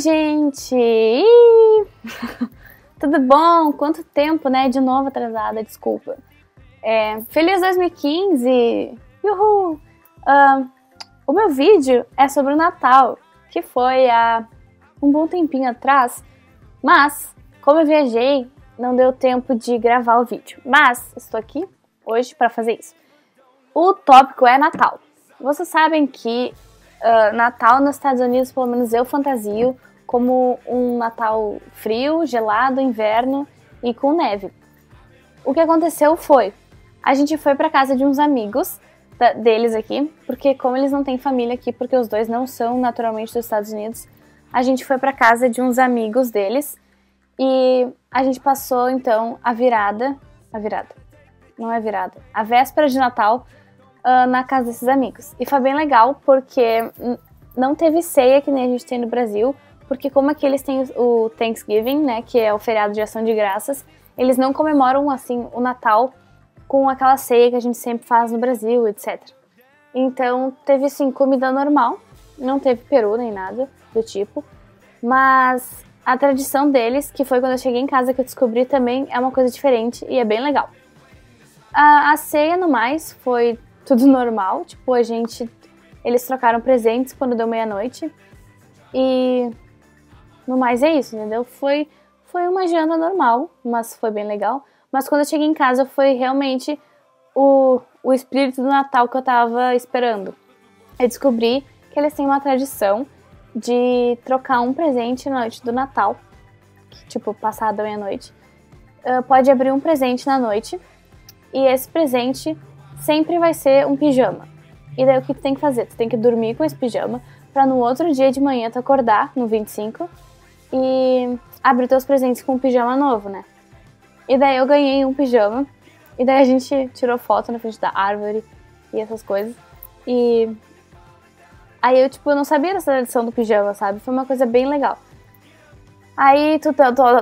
gente! Tudo bom? Quanto tempo, né? De novo atrasada, desculpa. Feliz 2015! Uhul! O meu vídeo é sobre o Natal, que foi há um bom tempinho atrás, mas, como eu viajei, não deu tempo de gravar o vídeo. Mas, estou aqui hoje para fazer isso. O tópico é Natal. Vocês sabem que Natal nos Estados Unidos, pelo menos eu fantasio como um Natal frio, gelado, inverno e com neve. O que aconteceu foi, a gente foi para casa de uns amigos deles aqui, porque como eles não têm família aqui, porque os dois não são naturalmente dos Estados Unidos, a gente foi para casa de uns amigos deles e a gente passou então a véspera de Natal na casa desses amigos. E foi bem legal porque não teve ceia que nem a gente tem no Brasil, porque como aqui eles têm o Thanksgiving, né, que é o feriado de ação de graças, eles não comemoram assim o Natal com aquela ceia que a gente sempre faz no Brasil, etc. Então teve sim comida normal, não teve peru nem nada do tipo, mas a tradição deles, que foi quando eu cheguei em casa que eu descobri também, é uma coisa diferente e é bem legal. A ceia no mais foi tudo normal, tipo, eles trocaram presentes quando deu meia-noite e no mais é isso, entendeu? Foi uma janta normal, mas foi bem legal. Mas quando eu cheguei em casa foi realmente o espírito do Natal que eu tava esperando. Eu descobri que eles têm uma tradição de trocar um presente na noite do Natal, tipo, passada a meia-noite. Pode abrir um presente na noite e esse presente sempre vai ser um pijama. E daí o que tu tem que fazer? Tu tem que dormir com esse pijama pra no outro dia de manhã tu acordar, no 25, e abrir teus presentes com um pijama novo, né? E daí eu ganhei um pijama, e daí a gente tirou foto na frente da árvore e essas coisas. E aí eu, tipo, não sabia dessa tradição do pijama, sabe? Foi uma coisa bem legal. Aí tu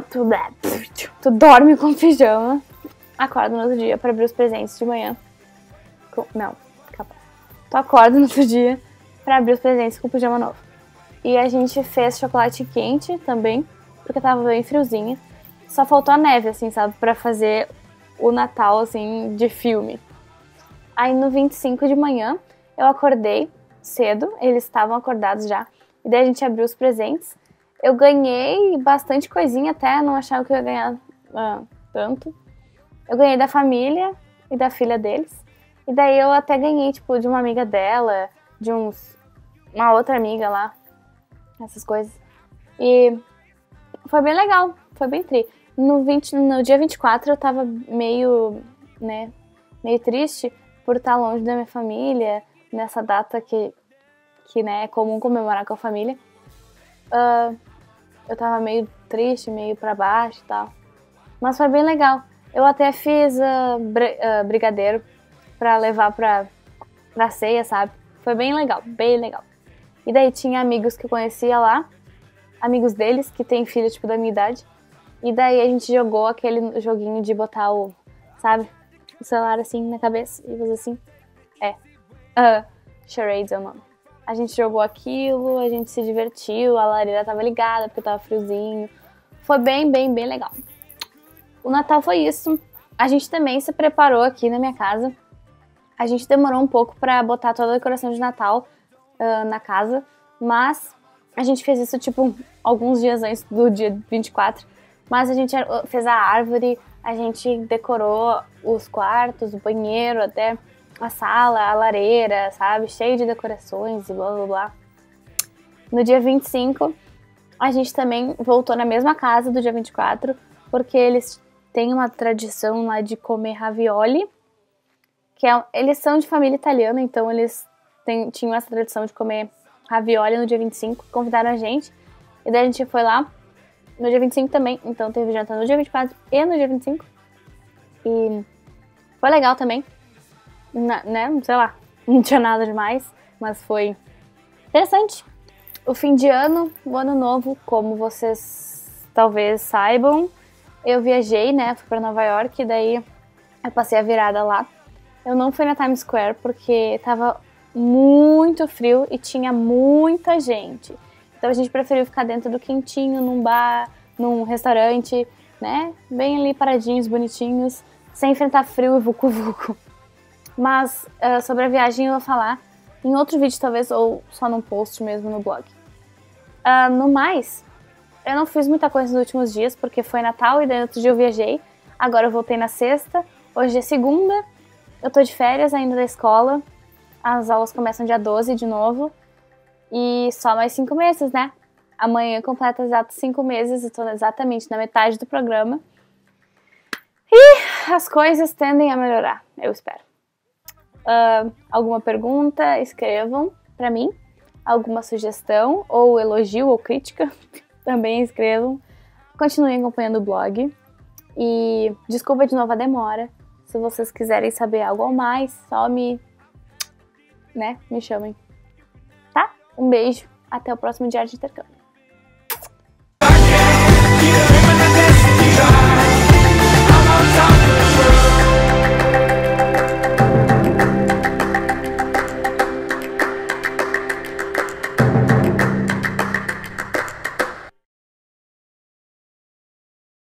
dorme com o pijama, acorda no outro dia pra abrir os presentes de manhã. Tu acorda no outro dia pra abrir os presentes com o pijama novo. E a gente fez chocolate quente também, porque tava bem friozinha. Só faltou a neve, assim, sabe? Pra fazer o Natal, assim, de filme. Aí no 25 de manhã, eu acordei cedo, eles estavam acordados já. E daí a gente abriu os presentes. Eu ganhei bastante coisinha até, não achava que eu ia ganhar tanto. Eu ganhei da família e da filha deles. E daí eu até ganhei, tipo, de uma amiga dela, de uma outra amiga lá, essas coisas. E foi bem legal, foi bem tri. No dia 24 eu tava meio triste por estar longe da minha família, nessa data que né, é comum comemorar com a família. Eu tava meio triste, meio pra baixo e tal. Mas foi bem legal. Eu até fiz brigadeiro pra levar pra ceia, sabe? Foi bem legal, bem legal. E daí tinha amigos que eu conhecia lá, amigos deles, que tem filho, tipo, da minha idade. E daí a gente jogou aquele joguinho de botar o celular assim na cabeça e fazer assim. Charades é o nome. A gente jogou aquilo, a gente se divertiu, a lareira tava ligada porque tava friozinho. Foi bem, bem, bem legal. O Natal foi isso. A gente também se preparou aqui na minha casa. A gente demorou um pouco pra botar toda a decoração de Natal na casa, mas a gente fez isso, tipo, alguns dias antes do dia 24. Mas a gente fez a árvore, a gente decorou os quartos, o banheiro, até a sala, a lareira, sabe? Cheio de decorações e blá blá blá. No dia 25, a gente também voltou na mesma casa do dia 24, porque eles têm uma tradição lá de comer ravioli, que eles são de família italiana, então eles tinham essa tradição de comer ravioli no dia 25, convidaram a gente, e daí a gente foi lá no dia 25 também, então teve janta no dia 24 e no dia 25, e foi legal também, né, sei lá, não tinha nada demais, mas foi interessante. O fim de ano, o ano novo, como vocês talvez saibam, eu viajei, né, fui pra Nova York, e daí eu passei a virada lá. Eu não fui na Times Square porque tava muito frio e tinha muita gente. Então a gente preferiu ficar dentro do quentinho, num bar, num restaurante, né? Bem ali paradinhos, bonitinhos, sem enfrentar frio e vucu-vucu. Mas sobre a viagem eu vou falar em outro vídeo talvez, ou só num post mesmo no blog. No mais, eu não fiz muita coisa nos últimos dias, porque foi Natal e daí outro dia eu viajei. Agora eu voltei na sexta, hoje é segunda, eu tô de férias ainda da escola. As aulas começam dia 12 de novo. E só mais 5 meses, né? Amanhã completa exatos 5 meses, estou exatamente na metade do programa. E as coisas tendem a melhorar, eu espero. Alguma pergunta, escrevam pra mim. Alguma sugestão, ou elogio, ou crítica, também escrevam. Continuem acompanhando o blog. E desculpa de novo a demora. Se vocês quiserem saber algo a mais, só me chamem. Tá? Um beijo. Até o próximo Diário de Intercâmbio.